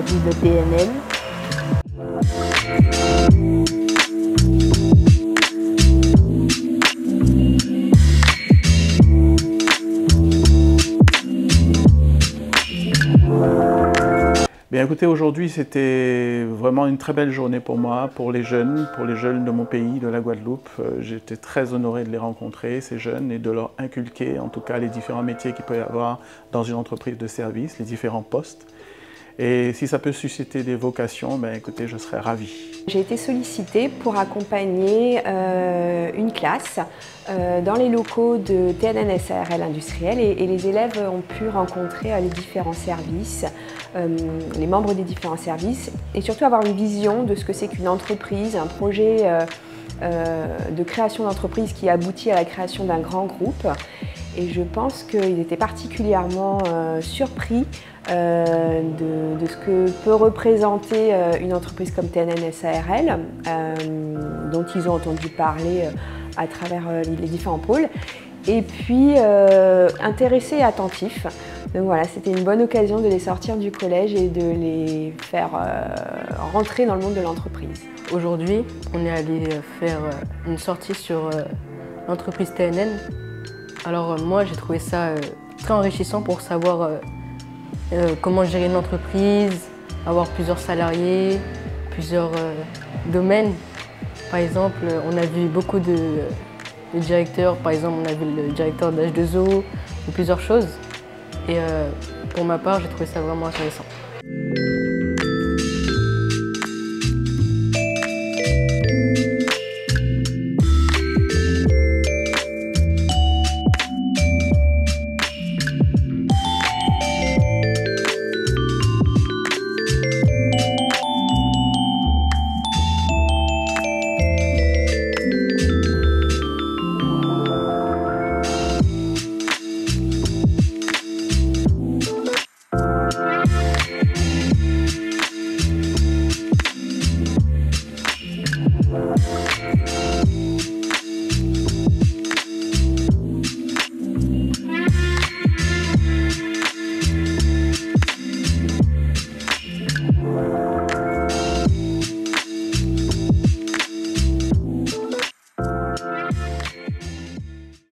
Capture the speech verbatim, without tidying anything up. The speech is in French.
aujourd'hui de T N N. Bien écoutez, aujourd'hui c'était vraiment une très belle journée pour moi, pour les jeunes, pour les jeunes de mon pays, de la Guadeloupe. J'étais très honoré de les rencontrer, ces jeunes, et de leur inculquer en tout cas les différents métiers qu'il peut y avoir dans une entreprise de service, les différents postes. Et si ça peut susciter des vocations, ben écoutez, je serais ravi. J'ai été sollicitée pour accompagner euh, une classe euh, dans les locaux de T N N S A R L Industriel et, et les élèves ont pu rencontrer euh, les différents services, euh, les membres des différents services et surtout avoir une vision de ce que c'est qu'une entreprise, un projet euh, euh, de création d'entreprise qui aboutit à la création d'un grand groupe. Et je pense qu'ils étaient particulièrement euh, surpris euh, de, de ce que peut représenter euh, une entreprise comme T N N S A R L, euh, dont ils ont entendu parler euh, à travers euh, les différents pôles, et puis euh, intéressés et attentifs. Donc voilà, c'était une bonne occasion de les sortir du collège et de les faire euh, rentrer dans le monde de l'entreprise. Aujourd'hui, on est allé faire une sortie sur euh, l'entreprise T N N. Alors euh, moi j'ai trouvé ça euh, très enrichissant pour savoir euh, euh, comment gérer une entreprise, avoir plusieurs salariés, plusieurs euh, domaines. Par exemple, on a vu beaucoup de, de directeurs, par exemple on a vu le directeur d'H deux O, ou plusieurs choses. Et euh, pour ma part, j'ai trouvé ça vraiment intéressant.